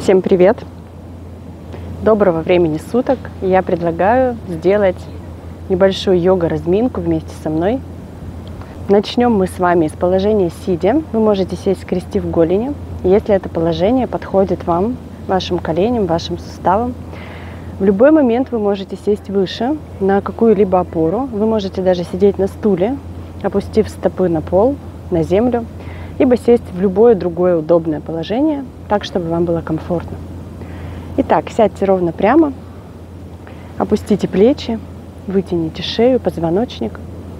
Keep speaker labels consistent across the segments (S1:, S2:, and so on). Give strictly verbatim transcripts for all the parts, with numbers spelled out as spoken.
S1: Всем привет! Доброго времени суток! Я предлагаю сделать небольшую йога-разминку вместе со мной. Начнем мы с вами с положения сидя. Вы можете сесть, скрестив голени, если это положение подходит вам, вашим коленям, вашим суставам. В любой момент вы можете сесть выше, на какую-либо опору. Вы можете даже сидеть на стуле, опустив стопы на пол, на землю, либо сесть в любое другое удобное положение, так, чтобы вам было комфортно. Итак, сядьте ровно прямо, опустите плечи, вытяните шею, позвоночник.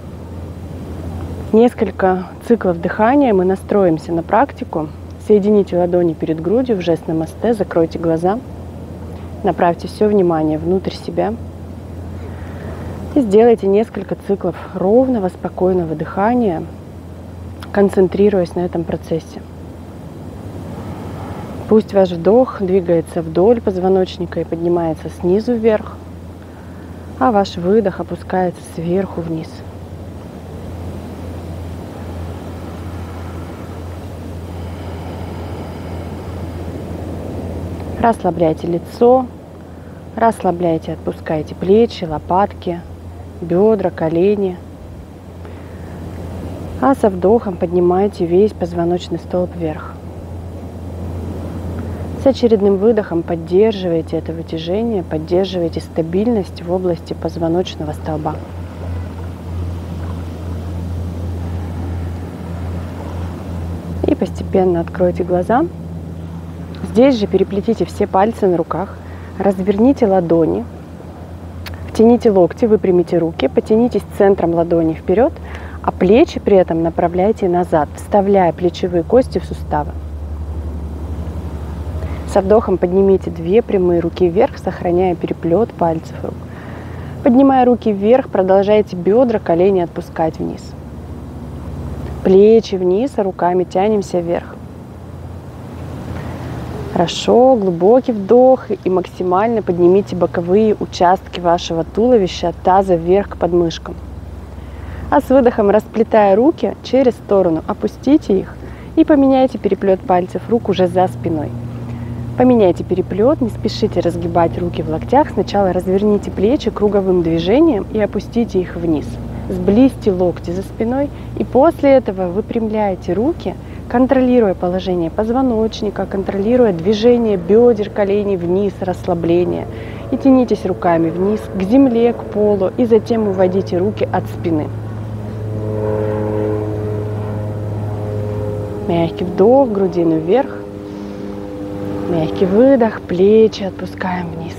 S1: Несколько циклов дыхания мы настроимся на практику. Соедините ладони перед грудью в жест намасте, закройте глаза, направьте все внимание внутрь себя и сделайте несколько циклов ровного, спокойного дыхания, концентрируясь на этом процессе. Пусть ваш вдох двигается вдоль позвоночника и поднимается снизу вверх, а ваш выдох опускается сверху вниз. Расслабляйте лицо, расслабляйте, отпускайте плечи, лопатки, бедра, колени. А со вдохом поднимайте весь позвоночный столб вверх. С очередным выдохом поддерживайте это вытяжение, поддерживайте стабильность в области позвоночного столба. И постепенно откройте глаза. Здесь же переплетите все пальцы на руках, разверните ладони, втяните локти, выпрямите руки, потянитесь центром ладони вперед, а плечи при этом направляйте назад, вставляя плечевые кости в суставы. Со вдохом поднимите две прямые руки вверх, сохраняя переплет пальцев рук. Поднимая руки вверх, продолжайте бедра, колени отпускать вниз. Плечи вниз, а руками тянемся вверх. Хорошо, глубокий вдох и максимально поднимите боковые участки вашего туловища от таза вверх к подмышкам. А с выдохом, расплетая руки через сторону, опустите их и поменяйте переплет пальцев рук уже за спиной. Поменяйте переплет, не спешите разгибать руки в локтях. Сначала разверните плечи круговым движением и опустите их вниз. Сблизьте локти за спиной и после этого выпрямляйте руки, контролируя положение позвоночника, контролируя движение бедер, коленей вниз, расслабление. И тянитесь руками вниз к земле, к полу, и затем уводите руки от спины. Мягкий вдох, грудину вверх. Мягкий выдох, плечи отпускаем вниз.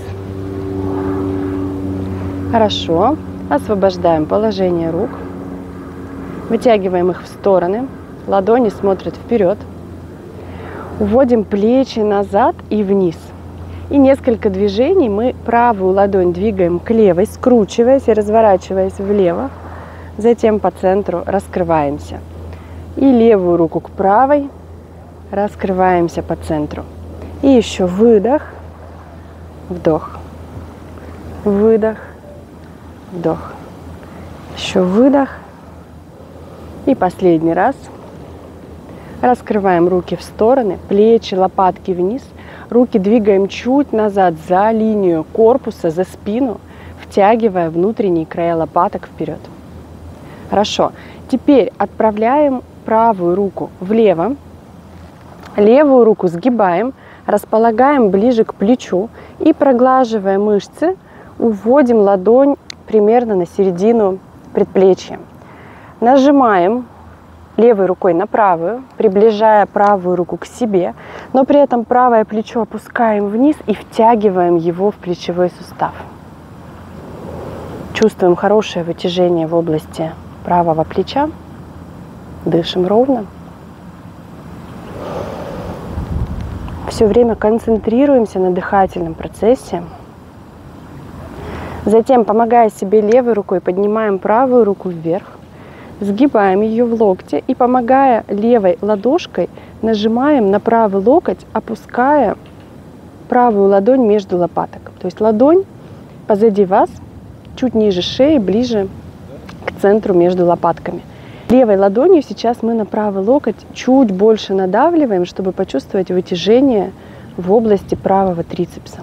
S1: Хорошо. Освобождаем положение рук. Вытягиваем их в стороны. Ладони смотрят вперед. Уводим плечи назад и вниз. И несколько движений мы правую ладонь двигаем к левой, скручиваясь и разворачиваясь влево. Затем по центру раскрываемся. И левую руку к правой. Раскрываемся по центру. И еще выдох, вдох, выдох, вдох. Еще выдох. И последний раз. Раскрываем руки в стороны, плечи, лопатки вниз. Руки двигаем чуть назад за линию корпуса, за спину, втягивая внутренние края лопаток вперед. Хорошо. Теперь отправляем правую руку влево. Левую руку сгибаем, располагаем ближе к плечу и, проглаживая мышцы, уводим ладонь примерно на середину предплечья. Нажимаем левой рукой на правую, приближая правую руку к себе, но при этом правое плечо опускаем вниз и втягиваем его в плечевой сустав. Чувствуем хорошее вытяжение в области правого плеча. Дышим ровно. Все время концентрируемся на дыхательном процессе. Затем, помогая себе левой рукой, поднимаем правую руку вверх, сгибаем ее в локте и, помогая левой ладошкой, нажимаем на правый локоть, опуская правую ладонь между лопаток. То есть ладонь позади вас, чуть ниже шеи, ближе к центру между лопатками. Левой ладонью сейчас мы на правый локоть чуть больше надавливаем, чтобы почувствовать вытяжение в области правого трицепса.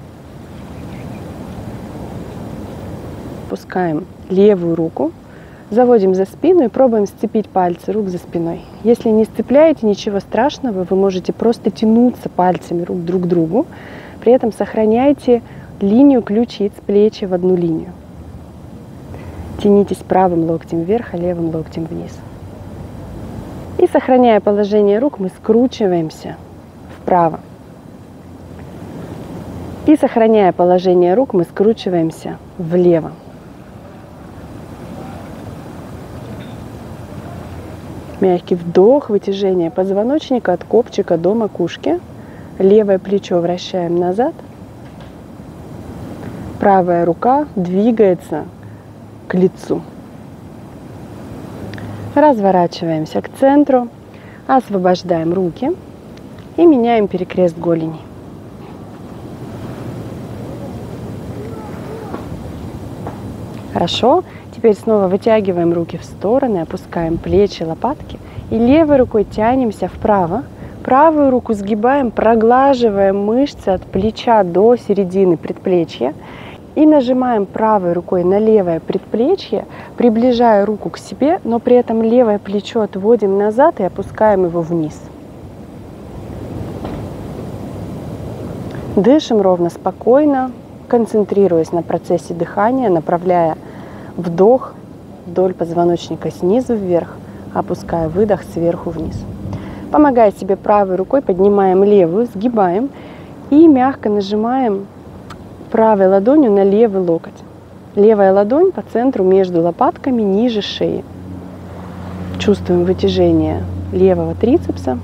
S1: Опускаем левую руку, заводим за спину и пробуем сцепить пальцы рук за спиной. Если не сцепляете, ничего страшного, вы можете просто тянуться пальцами рук друг к другу, при этом сохраняйте линию ключиц, плечи в одну линию. Тянитесь правым локтем вверх, а левым локтем вниз. И сохраняя положение рук, мы скручиваемся вправо. И сохраняя положение рук, мы скручиваемся влево. Мягкий вдох, вытяжение позвоночника от копчика до макушки. Левое плечо вращаем назад. Правая рука двигается к лицу. Разворачиваемся к центру, освобождаем руки и меняем перекрест голени. Хорошо. Теперь снова вытягиваем руки в стороны, опускаем плечи, лопатки и левой рукой тянемся вправо. Правую руку сгибаем, проглаживаем мышцы от плеча до середины предплечья и нажимаем правой рукой на левое предплечье, приближая руку к себе, но при этом левое плечо отводим назад и опускаем его вниз. Дышим ровно, спокойно, концентрируясь на процессе дыхания, направляя вдох вдоль позвоночника снизу вверх, опуская выдох сверху вниз. Помогая себе правой рукой, поднимаем левую, сгибаем и мягко нажимаем правой ладонью на левый локоть. Левая ладонь по центру между лопатками, ниже шеи. Чувствуем вытяжение левого трицепса.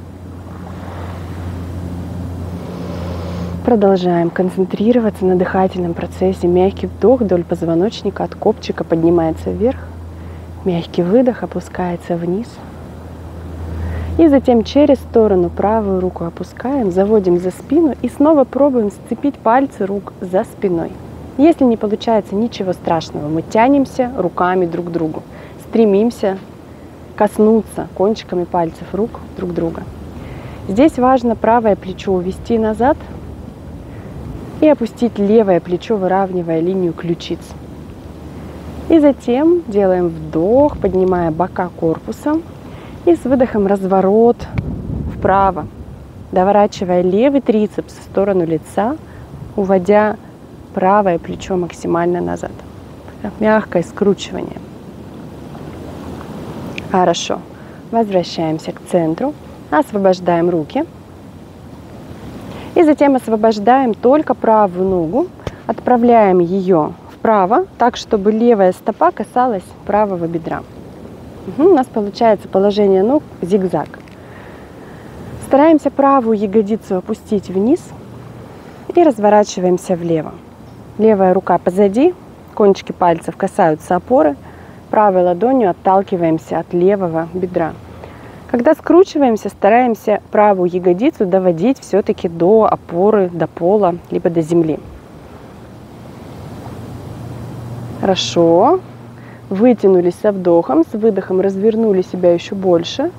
S1: Продолжаем концентрироваться на дыхательном процессе. Мягкий вдох вдоль позвоночника от копчика поднимается вверх. Мягкий выдох опускается вниз. И затем через сторону правую руку опускаем, заводим за спину и снова пробуем сцепить пальцы рук за спиной. Если не получается, ничего страшного, мы тянемся руками друг к другу, стремимся коснуться кончиками пальцев рук друг друга. Здесь важно правое плечо увести назад и опустить левое плечо, выравнивая линию ключиц. И затем делаем вдох, поднимая бока корпуса. И с выдохом разворот вправо, доворачивая левый трицепс в сторону лица, уводя правое плечо максимально назад. Мягкое скручивание. Хорошо. Возвращаемся к центру, освобождаем руки. И затем освобождаем только правую ногу, отправляем ее вправо, так, чтобы левая стопа касалась правого бедра. Угу, у нас получается положение ног зигзаг. Стараемся правую ягодицу опустить вниз и разворачиваемся влево. Левая рука позади, кончики пальцев касаются опоры, правой ладонью отталкиваемся от левого бедра. Когда скручиваемся, стараемся правую ягодицу доводить все-таки до опоры, до пола, либо до земли. Хорошо. Вытянулись со вдохом, с выдохом развернули себя еще больше.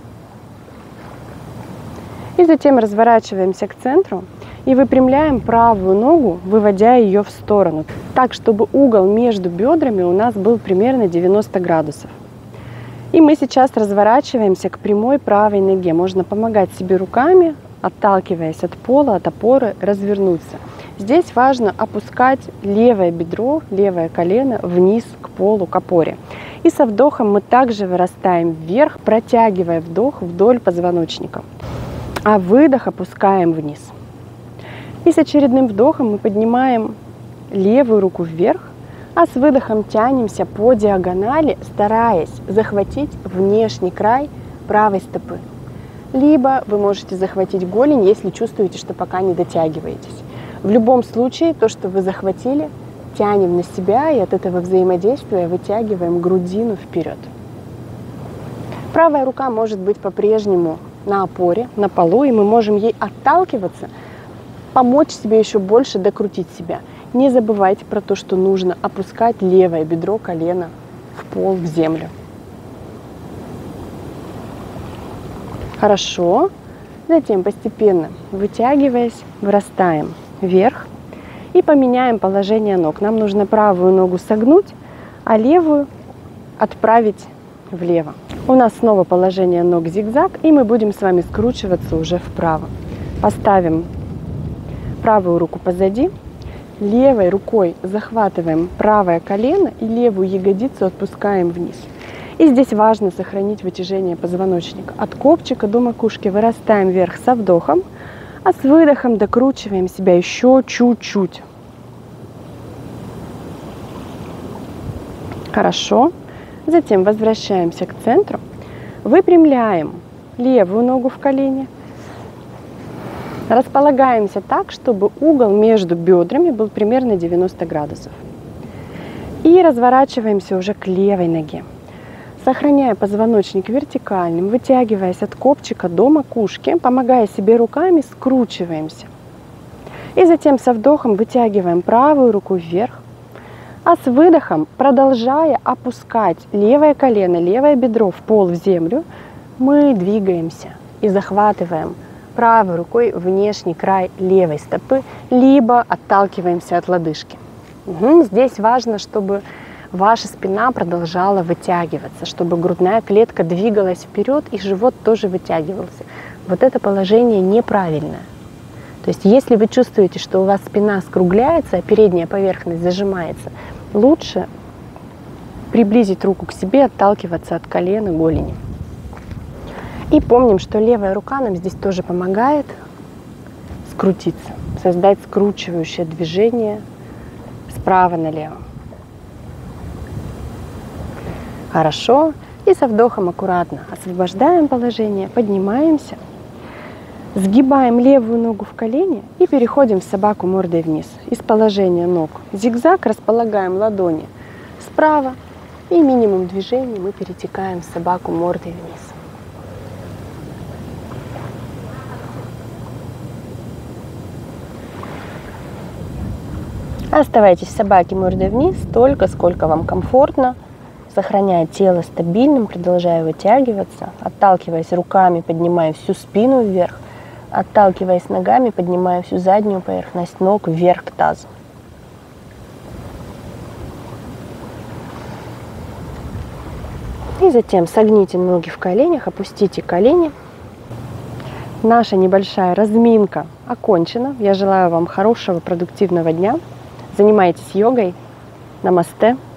S1: И затем разворачиваемся к центру и выпрямляем правую ногу, выводя ее в сторону, так, чтобы угол между бедрами у нас был примерно девяносто градусов. И мы сейчас разворачиваемся к прямой правой ноге. Можно помогать себе руками, отталкиваясь от пола, от опоры, развернуться. Здесь важно опускать левое бедро, левое колено вниз к полу, к опоре. И со вдохом мы также вырастаем вверх, протягивая вдох вдоль позвоночника. А выдох опускаем вниз. И с очередным вдохом мы поднимаем левую руку вверх, а с выдохом тянемся по диагонали, стараясь захватить внешний край правой стопы. Либо вы можете захватить голень, если чувствуете, что пока не дотягиваетесь. В любом случае, то, что вы захватили, тянем на себя, и от этого взаимодействия вытягиваем грудину вперед. Правая рука может быть по-прежнему на опоре, на полу, и мы можем ей отталкиваться, помочь себе еще больше докрутить себя. Не забывайте про то, что нужно опускать левое бедро, колено в пол, в землю. Хорошо. Затем постепенно, вытягиваясь, вырастаем вверх и поменяем положение ног. Нам нужно правую ногу согнуть, а левую отправить влево. У нас снова положение ног зигзаг, и мы будем с вами скручиваться уже вправо. Поставим правую руку позади, левой рукой захватываем правое колено и левую ягодицу отпускаем вниз. И здесь важно сохранить вытяжение позвоночника. От копчика до макушки вырастаем вверх со вдохом, а с выдохом докручиваем себя еще чуть-чуть. Хорошо. Затем возвращаемся к центру, выпрямляем левую ногу в колене, располагаемся так, чтобы угол между бедрами был примерно девяносто градусов. И разворачиваемся уже к левой ноге, сохраняя позвоночник вертикальным, вытягиваясь от копчика до макушки, помогая себе руками, скручиваемся. И затем со вдохом вытягиваем правую руку вверх, а с выдохом, продолжая опускать левое колено, левое бедро в пол, в землю, мы двигаемся и захватываем правой рукой внешний край левой стопы, либо отталкиваемся от лодыжки. Угу. Здесь важно, чтобы ваша спина продолжала вытягиваться, чтобы грудная клетка двигалась вперед и живот тоже вытягивался. Вот это положение неправильное. То есть, если вы чувствуете, что у вас спина скругляется, а передняя поверхность зажимается, лучше приблизить руку к себе, отталкиваться от колена, голени. И помним, что левая рука нам здесь тоже помогает скрутиться, создать скручивающее движение справа налево. Хорошо. И со вдохом аккуратно освобождаем положение, поднимаемся. Сгибаем левую ногу в колене и переходим в собаку мордой вниз. Из положения ног зигзаг располагаем ладони справа и минимум движений мы перетекаем в собаку мордой вниз. Оставайтесь в собаке мордой вниз столько, сколько вам комфортно, сохраняя тело стабильным, продолжая вытягиваться, отталкиваясь руками, поднимая всю спину вверх, отталкиваясь ногами, поднимая всю заднюю поверхность ног вверх к тазу. И затем согните ноги в коленях, опустите колени. Наша небольшая разминка окончена. Я желаю вам хорошего, продуктивного дня. Занимайтесь йогой. Намасте.